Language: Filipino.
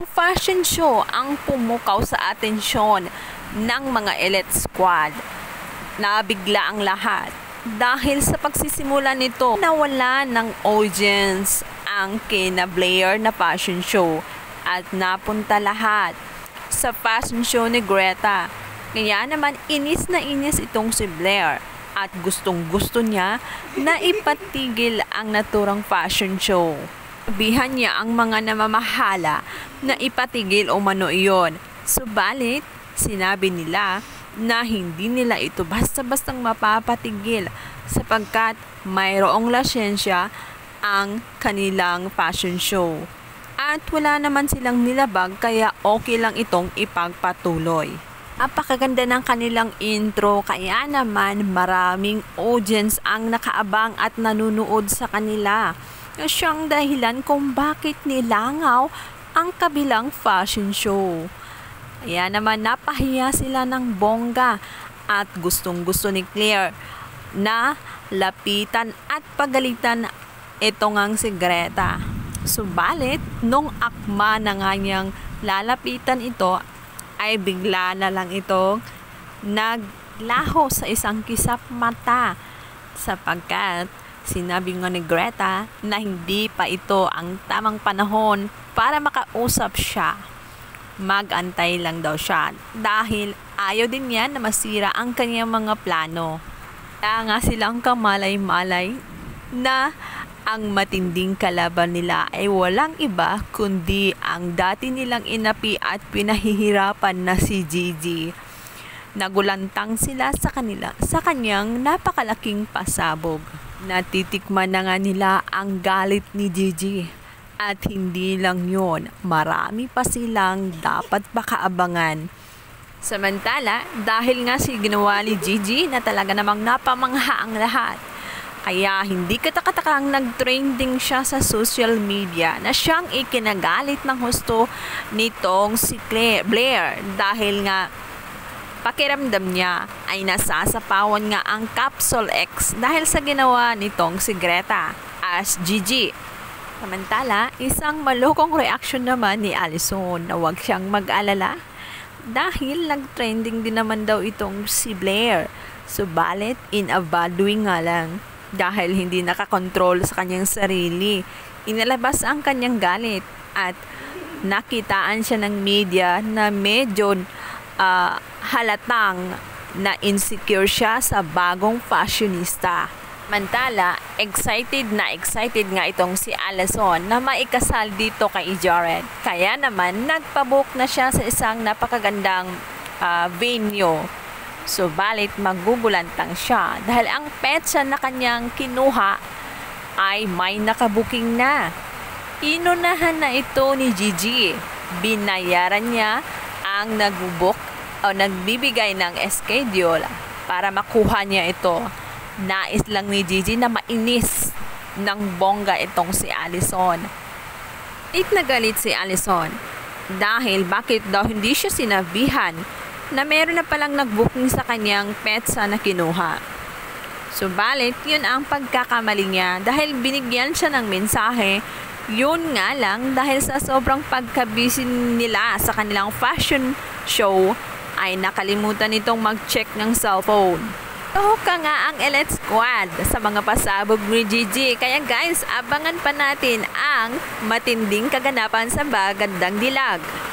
Fashion show ang pumukaw sa atensyon ng mga elite squad. Nabigla ang lahat dahil sa pagsisimula nito nawala ng audience ang kina Blair na fashion show at napunta lahat sa fashion show ni Greta. Kaya naman inis na inis itong si Blair at gustong gusto niya na ipatigil ang naturang fashion show. Sabihan niya ang mga namamahala na ipatigil o mano iyon. Subalit, sinabi nila na hindi nila ito basta-bastang mapapatigil sapagkat mayroong lisensya ang kanilang fashion show. At wala naman silang nilabag kaya okay lang itong ipagpatuloy. Napakaganda ng kanilang intro kaya naman maraming audience ang nakaabang at nanunood sa kanila. Siyang dahilan kung bakit nilangaw ang kabilang fashion show. Kaya naman napahiya sila ng bongga at gustong-gusto ni Claire na lapitan at pagalitan ito ngang si Greta. Subalit, nung akma na nga niyang lalapitan ito, ay bigla na lang itong naglaho sa isang kisap mata sapagkat sinabi nga ni Greta na hindi pa ito ang tamang panahon para makausap siya. Mag-antay lang daw siya dahil ayaw din niya na masira ang kanyang mga plano. Kaya nga silang kamalay-malay na ang matinding kalaban nila ay walang iba kundi ang dati nilang inapi at pinahihirapan na si Gigi. Nagulantang sila sa kanyang napakalaking pasabog. Natitikman na nga nila ang galit ni Gigi. At hindi lang yon, marami pa silang dapat makaabangan. Samantala, dahil nga si ginawa ni Gigi na talaga namang napamangha ang lahat. Kaya hindi katakatakang nag-trending siya sa social media na siyang ikinagalit ng husto nitong si Blair dahil nga pakiramdam niya ay nasasapawan nga ang Capsule X dahil sa ginawa nitong si Greta as Gigi. Samantala, isang malukong reaksyon naman ni Allison na huwag siyang mag-alala dahil nag-trending din naman daw itong si Blair. Subalit, in a bad way nga lang dahil hindi nakakontrol sa kanyang sarili. Inalabas ang kanyang galit at nakitaan siya ng media na medyo halatang na insecure siya sa bagong fashionista. Mantala, excited nga itong si Allison na maikasal dito kay Jared. Kaya naman, nagpabook na siya sa isang napakagandang venue. Subalit, magugulantang siya dahil ang petsa na kanyang kinuha ay may nakabuking na. Inunahan na ito ni Gigi. Binayaran niya ang nag-book o nagbibigay ng schedule para makuha niya ito. Nais lang ni Gigi na mainis ng bongga itong si Allison. Galit si Allison dahil bakit daw hindi siya sinabihan na meron na palang nag-booking sa kanyang petsa na kinuha. Subalit, yun ang pagkakamali niya dahil binigyan siya ng mensahe. Yun nga lang dahil sa sobrang pagkabisi nila sa kanilang fashion show ay nakalimutan nitong mag-check ng cellphone. Ka nga ang elite squad sa mga pasabog ni Gigi. Kaya guys, abangan pa natin ang matinding kaganapan sa Bagandang Dilag.